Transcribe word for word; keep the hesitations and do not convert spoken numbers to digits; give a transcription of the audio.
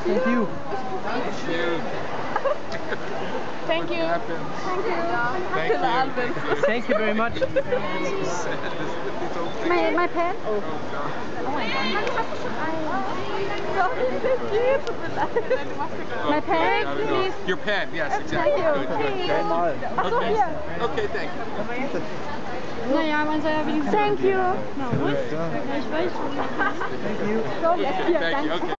Thank you. Thank you. Thank you. Thank you. Thank you. Thank you very much. My, my pen? Oh, God. Oh my God. My pen, please. Your pen, yes, exactly. Thank you. Good, good, good. Einmal. Achso, Okay. hier. Okay, thank you. Naja, man soll ja wenigstens... Thank you. Na, gut. Ja, ich weiß schon. Thank you. So, jetzt hier, Thank you, danke. okay.